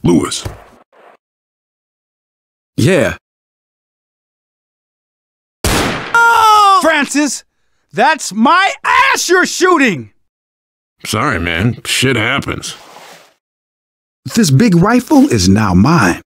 Lewis. Yeah. Oh! Francis, that's my ass you're shooting! Sorry, man. Shit happens. This big rifle is now mine.